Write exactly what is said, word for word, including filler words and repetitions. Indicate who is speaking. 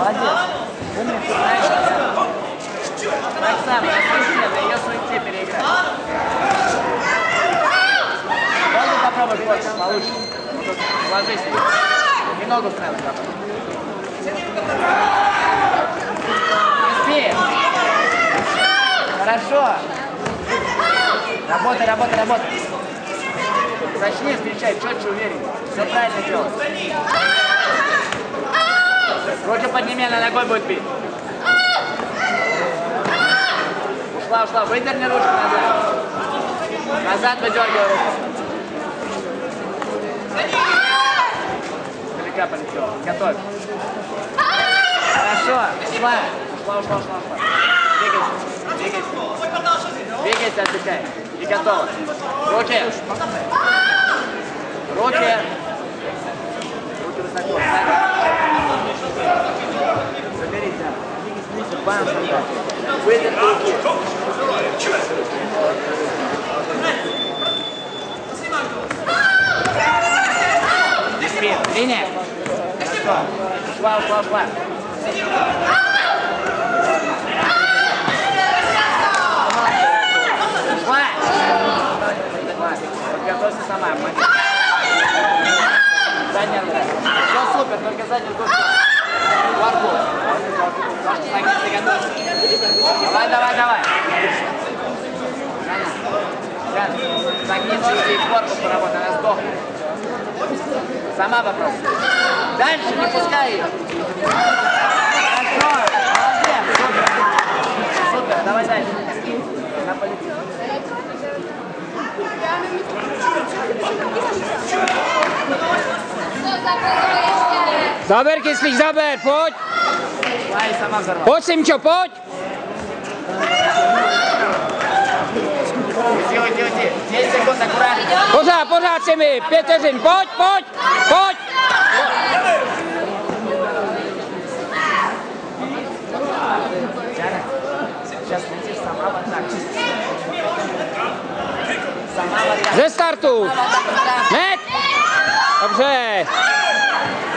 Speaker 1: Молодец. Умница, знаешь, так само, на суете, на ее суете переиграть. Ногу попробуй больше, получше. Ложись. И ногу сразу попробуй. Успеем. Хорошо. Работай, работай, работай. Точнее встречай, четче, уверен. Все правильно делать. Руки подними, она ногой будет бить. Ушла, ушла. Выдерни ручку назад. Назад выдергивай руку. Далека полетела. Готовь. Хорошо. Ушла. Ушла, ушла, ушла, ушла. Двигайся. Двигайся. Двигайся, отдыхай. И готово. Руки. Руки. Руки высоко. Заберите. Бам. Выдерни руки. Спин. Линия. Хорошо. Ушла, ушла, ушла. Ушла. Подготовься сама. Задняя рука. Все супер, только заднюю руку. Корпус. Согнись, готовься. Давай, давай, давай. Согнись, иди в корпус поработай, она сдохнет. Сама попробуй. Дальше не пускай ее. Хорошо. Молодец. Супер. Супер. Давай дальше. На полетит.
Speaker 2: Zaber, kyslík, zaber, pojď. Pojď, Simčo, pojď.
Speaker 1: Делай, делай, делай. десять секунд, аккуратно.
Speaker 2: Pořád, pořád, Simi, pět vteřin, pojď, pojď, pojď.
Speaker 1: Сейчас летишь сама в атаку. Сама в атаку.
Speaker 2: Ze startu. Hned. Dobře.